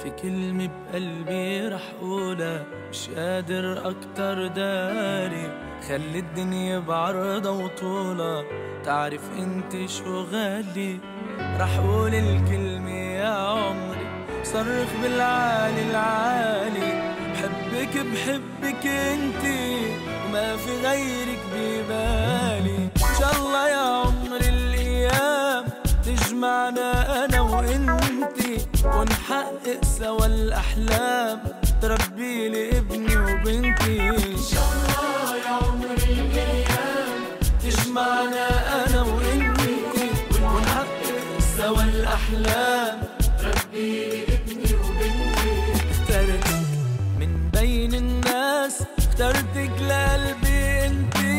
في كلمة بقلبي رح قولها، مش قادر أكتر داري، خلي الدنيا بعرضها وطولها، تعرف انت شو غالي. رح قول الكلمة يا عمري، صرخ بالعالي العالي، بحبك بحبك انتي وما في غيرك ببالي. ان شاء الله يا عمري الايام تجمعنا انا وانتي، ونحقق سوا الاحلام، تربي لي ابني وبنتي. ان شاء الله يا عمري الايام تجمعنا انا وانتي، ونحقق سوا الاحلام، تربي لي ابني وبنتي. اخترتك من بين الناس، اخترتك لقلبي انتي.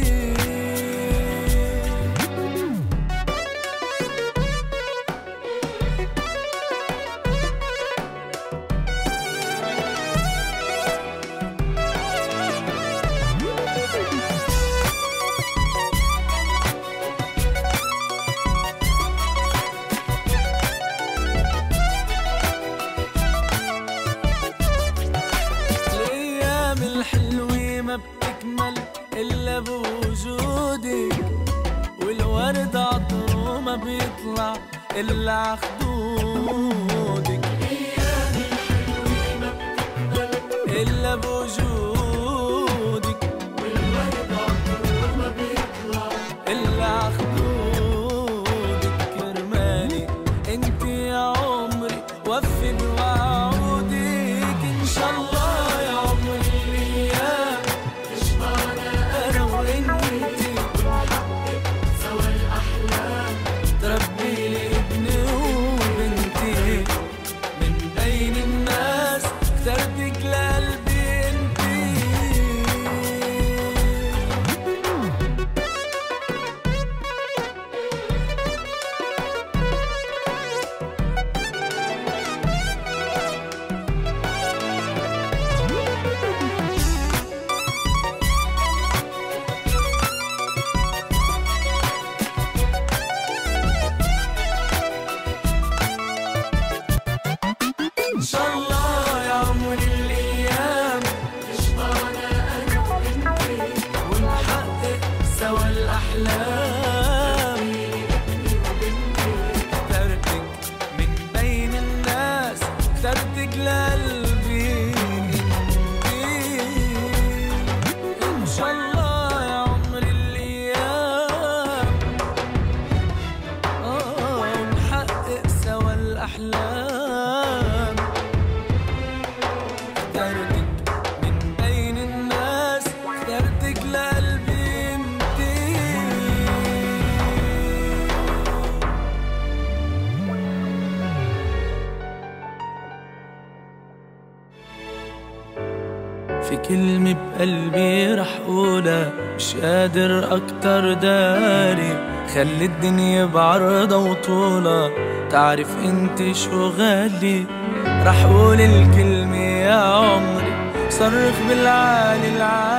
إلا بوجودك، والورد عطره ما بيطلع إلا عخدودك. أيامي الحلوة ما بتكمل إلا بوجودك، والورد عطره ما بيطلع إلا عخدودك. كرمالي انت يا عمري وفي بوعودك. إن شاء الله يا عمري الأيام أنا وإنتي، ونحقق سوا الأحلام، تربي لي ابني وبنتي. من بين الناس اخترتك لقلبي انتي. إن شاء الله يا عمري الأيام تجمعنا أنا وإنتي، ونحقق سوا الأحلام، اخترتك من بين الناس، اخترتك لقلبي انتي. إن شاء الله يا عمري الأيام ونحقق سوا الأحلام، اخترتك من بين الناس، اخترتك لقلبي انتي. في كلمة بقلبي رح قولها، مش قادر أكتر داري، خلي الدنيا بعرضها وطولها، تعرف انت شو غالي. رح قول الكلمة يا عمري، صرخ بالعالي العالي،